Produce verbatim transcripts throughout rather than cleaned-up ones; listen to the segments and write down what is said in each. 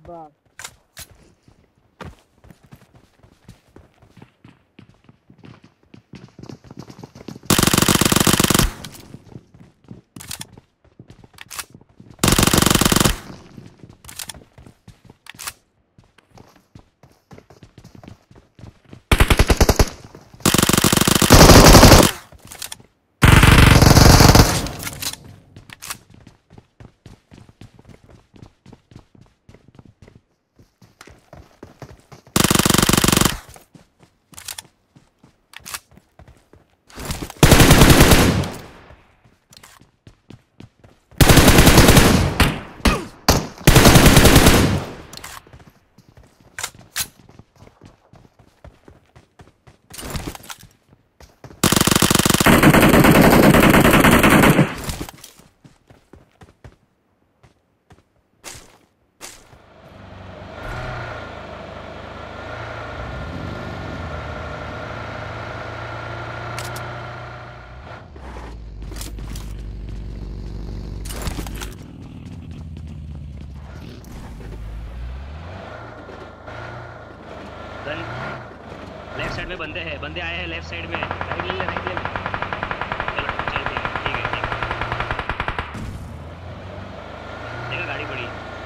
बस left side में बंदे हैं, बंदे आए हैं लेफ्ट साइड में। राइट ले ले, राइट ले ले। चलो चलते हैं, ठीक है ठीक है। देखा गाड़ी पड़ी।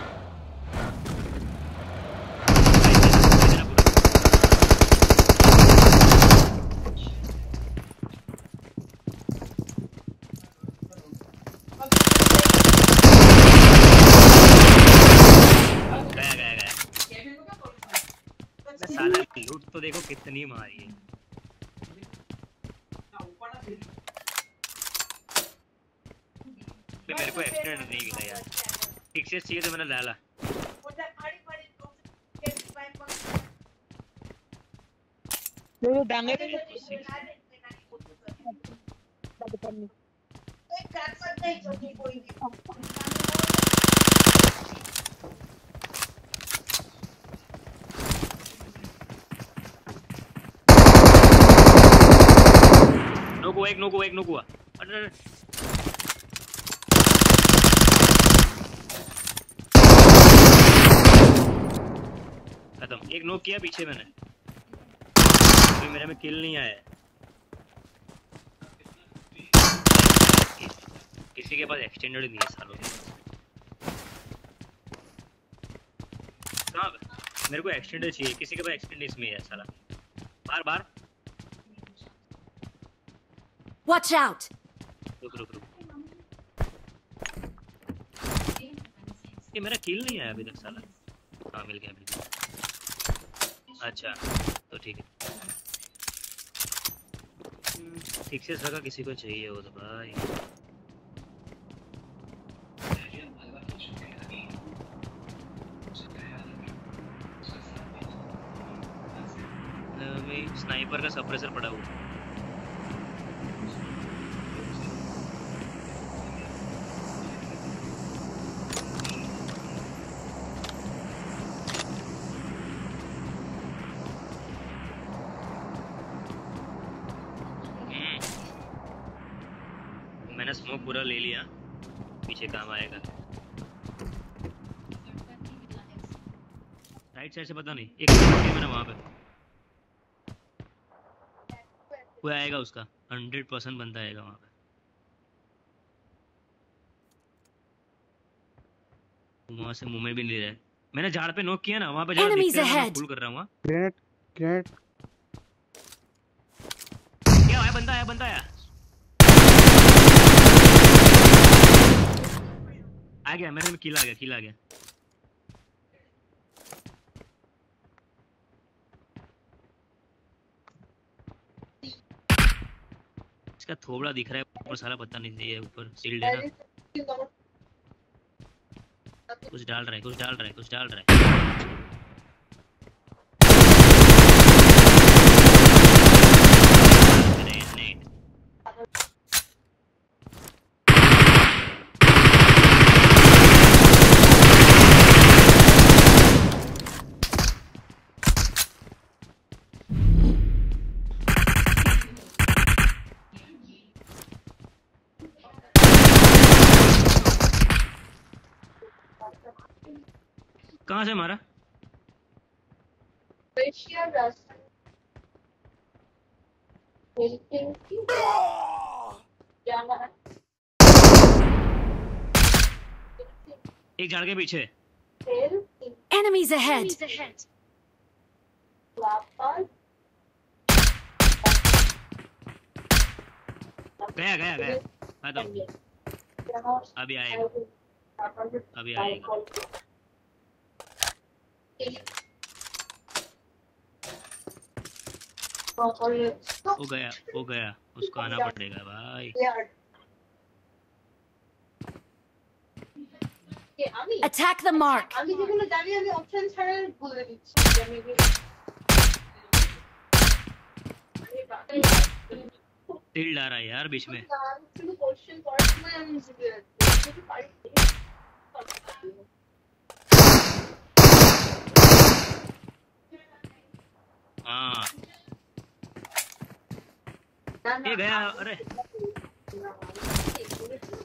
गया गया गया। साला लूट तो देखो कितनी मारी है। मेरे को एक्सीडेंट नहीं मिला यार, ठीक से चाहिए तो मैंने डाला। ये डांगे पे नोक हुआ, एक नोक हुआ, एक नोक हुआ। अरे खत्म, एक नोक किया पीछे मैंने। अभी मेरे में किल नहीं आया। किसी के पास एक्सटेंडेड नहीं है सालों के पास। कहाँ मेरे को एक्सटेंडेड चाहिए, किसी के पास एक्सटेंडेड इसमें है साला। बार बार Watch out! रुक रुक रुक, ये मेरा किल नहीं आया अभी तक साला। हाँ मिल गया मिल गया। अच्छा तो ठीक है, ठीक से सका किसी को चाहिए हो तो भाई। स्नाइपर का सप्रेसर पड़ा हुआ। मैंने स्मोक पूरा ले लिया, पीछे काम आएगा। राइट साइड से पता नहीं, एक मैंने वहां पे कोई आएगा, उसका हंड्रेड परसेंट बंदा आएगा वहां पे। वहां से मूवमेंट भी नहीं रहा है। मैंने झाड़ पे नॉक किया ना, वहां पे झाड़ दिख रहा है, मैं पुल कर रहा हूं। ग्रेनेड ग्रेनेड क्या आया, बंदा आया, बंदा आया आ गया मेरे में, किल आ गया, किल आ गया। इसका थोबड़ा दिख रहा है ऊपर, सारा पता नहीं है, ऊपर शील्ड है ना। कुछ डाल रहा है, कुछ डाल रहा है, कुछ डाल रहा है। नहीं नहीं कहाँ कहाँ से मारा? एक झाड़ के पीछे। Enemies ahead! गया गया गया खत्म। अभी आएगा, अभी आएगा। वो गया, वो गया, उसको आना पड़ेगा भाई। Attack the mark! टिल आ रहा है यार बीच में। हाँ ये गया। अरे